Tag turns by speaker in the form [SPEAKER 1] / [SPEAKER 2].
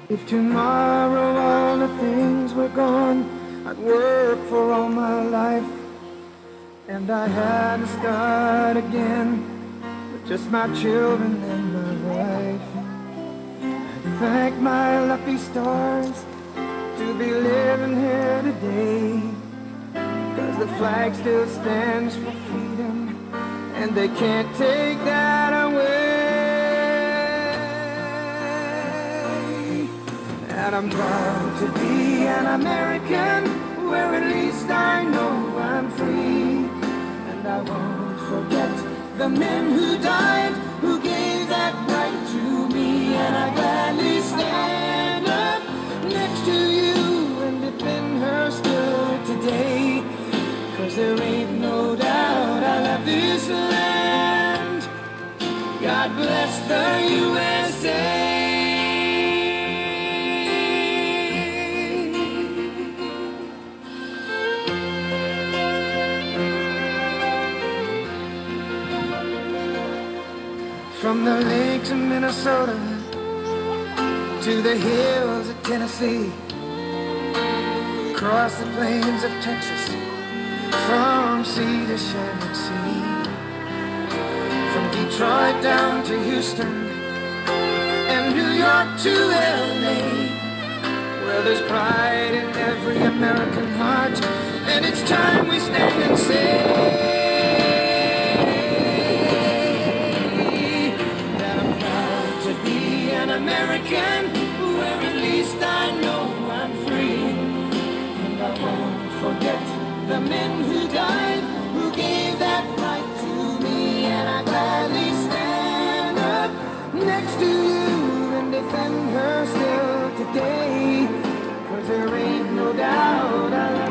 [SPEAKER 1] If tomorrow all the things were gone, I'd work for all my life, and I had to start again with just my children and my wife. I thank my lucky stars to be living here today, 'cause the flag still stands for freedom, and they can't take that away. And I'm proud to be an American, where at least I know I'm free. And I won't forget the men who died, who gave that right to me. And I gladly stand up next to you and defend her still today, 'cause there ain't no doubt I love this land. God bless the USA. From the lakes of Minnesota to the hills of Tennessee, across the plains of Texas, from sea to shining sea, from Detroit down to Houston and New York to LA, where there's pride in every American heart, and it's time we stand and say American, where at least I know I'm free. And I won't forget the men who died, who gave that right to me. And I gladly stand up next to you and defend her still today, 'cause there ain't no doubt I